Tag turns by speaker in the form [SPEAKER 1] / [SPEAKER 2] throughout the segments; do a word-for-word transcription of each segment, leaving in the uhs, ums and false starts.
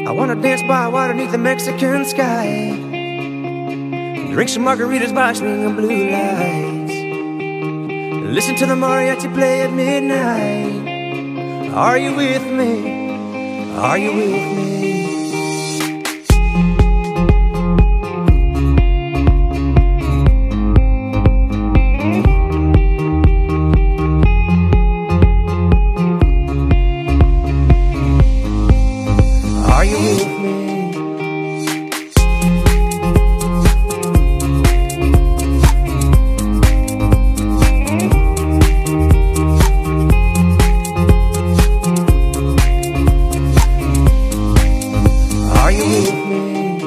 [SPEAKER 1] I wanna dance by water beneath the Mexican sky, drink some margaritas by swinging blue lights, listen to the mariachi play at midnight. Are you with me? Are you with me? Are you with me? Are you with me?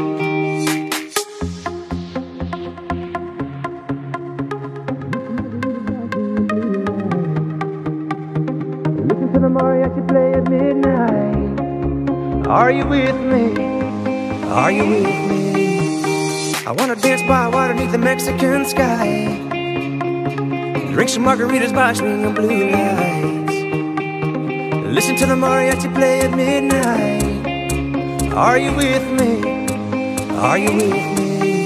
[SPEAKER 1] Listen to the mariachi play at midnight. Are you with me? Are you with me? I wanna dance by water beneath the Mexican sky, drink some margaritas by swinging blue lights, listen to the mariachi play at midnight. Are you with me? Are you with me?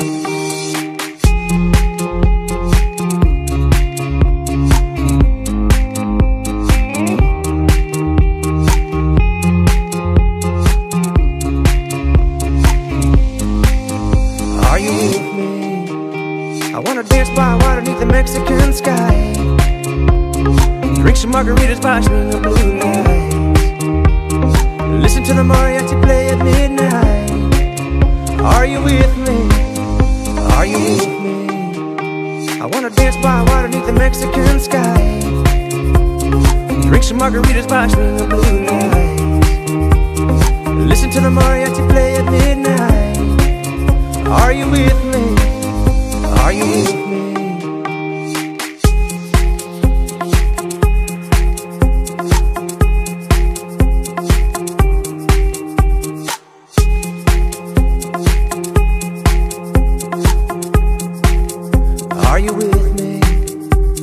[SPEAKER 1] Are you with me? I wanna dance by water beneath the Mexican sky, drink some margaritas by swinging blue lights, listen to the mariachi play at midnight. Are you with me? Are you with me? I wanna dance by water beneath the Mexican sky, drink some margaritas by swinging blue lights, listen to the mariachi play at midnight. Are you with me? Are you with me?